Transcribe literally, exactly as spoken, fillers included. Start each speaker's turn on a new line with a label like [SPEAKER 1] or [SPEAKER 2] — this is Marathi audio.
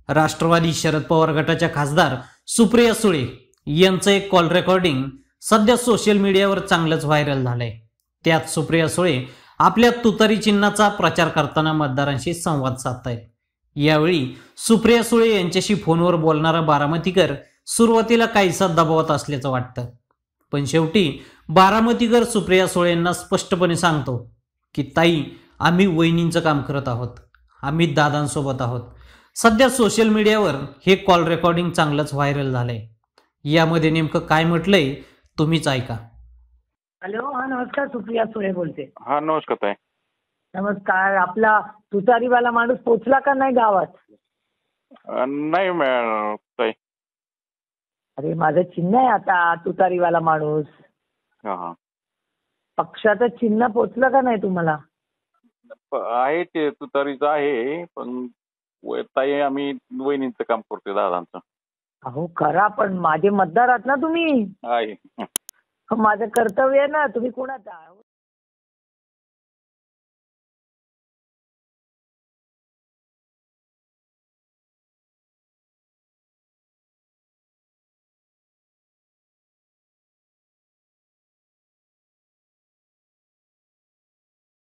[SPEAKER 1] राष्ट्रवादी शरद पवार गटाच्या खासदार सुप्रिया सुळे यांचं एक कॉल रेकॉर्डिंग सध्या सोशल मीडियावर चांगलंच व्हायरल झालंय। त्यात सुप्रिया सुळे आपल्या तुतारी चिन्हाचा प्रचार करताना मतदारांशी संवाद साधतायत। यावेळी सुप्रिया सुळे यांच्याशी फोनवर बोलणारा बारामतीकर सुरुवातीला काहीसा दबावात असल्याचं वाटतं, पण शेवटी बारामतीकर सुप्रिया सुळे यांना स्पष्टपणे सांगतो की ताई, आम्ही वहिनींचं काम करत आहोत, आम्ही दादांसोबत आहोत। सध्या सोशल मीडियावर हे कॉल रेकॉर्डिंग चांगलंच व्हायरल झालंय। यामध्ये नेमकं काय म्हटलंय तुम्हीच ऐका।
[SPEAKER 2] हॅलो, हा नमस्कार, सुप्रिया सुळे बोलते।
[SPEAKER 3] हा नमस्कार ताई।
[SPEAKER 2] नमस्कार। आपला तुतारीवाला माणूस पोचला का नाही गावात?
[SPEAKER 3] अ, नाही मॅ- ताई।
[SPEAKER 2] अरे, माझं चिन्ह आहे आता तुतारीवाला माणूस।
[SPEAKER 3] हा हा
[SPEAKER 2] पक्षाचं चिन्ह पोचलं का नाही तुम्हाला?
[SPEAKER 3] प- आहे ते तुतारीचं आहे, पण व- ताई आम्ही वहिनींचं काम करतोय, दादांचं
[SPEAKER 2] अहो करा, पण माझे मतदार आहात ना तुम्ही।
[SPEAKER 3] आहे।
[SPEAKER 2] माझं कर्तव्य आहे ना, तुम्ही कोणाचा?